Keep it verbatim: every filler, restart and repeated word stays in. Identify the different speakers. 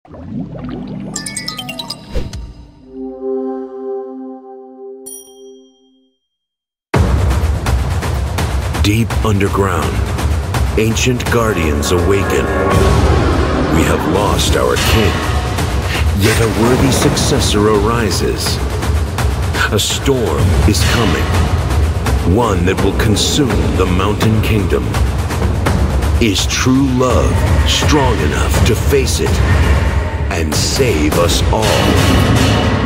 Speaker 1: Deep underground, ancient guardians awaken. We have lost our king, yet a worthy successor arises. A storm is coming, one that will consume the mountain kingdom. Is true love strong enough to face it and save us all?